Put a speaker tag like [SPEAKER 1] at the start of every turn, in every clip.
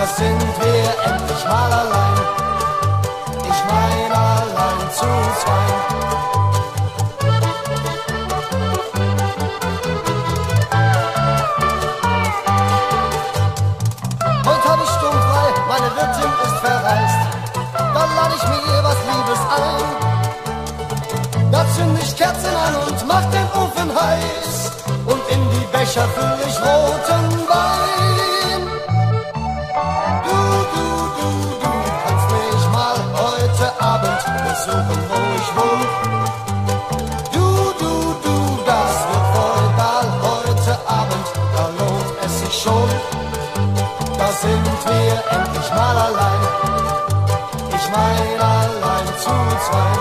[SPEAKER 1] sind wir endlich mal allein. Ich mein allein zu zweit. Heute hab ich sturmfrei, meine Wirtin ist verreist. Dann lade ich mir was Liebes ein. Da zünd ich Kerzen an und mach den Ofen heiß. Und in die Becher füll ich roten Wein. Du kannst mich mal heute Abend besuchen, wo ich wohn. Du, das wird feudal heute Abend, da lohnt es sich schon. Da sind wir endlich mal allein. Ich mein allein zu zweit.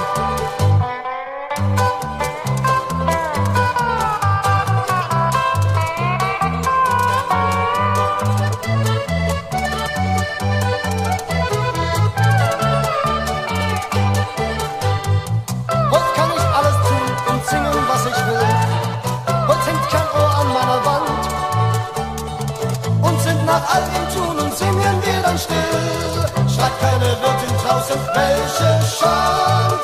[SPEAKER 1] Heute kann ich alles tun und singen, was ich will. Heute hängt kein Ohr an meiner Wand. Und sind nach all dem Tun und singen wir dann still. Schreibt keine Wirtin draußen, welche Schand.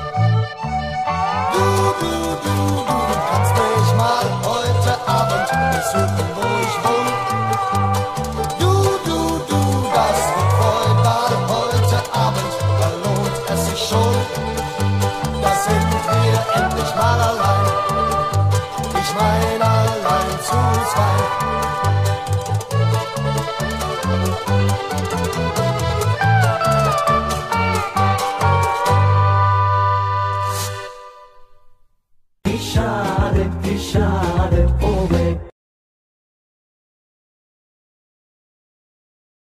[SPEAKER 1] Du kannst mich mal heute Abend besuchen, wo ich wohn. Du, das wird feudal heute Abend, da lohnt es sich schon. Da sind wir endlich mal allein. Ich mein allein zu zweit.
[SPEAKER 2] Wie schade,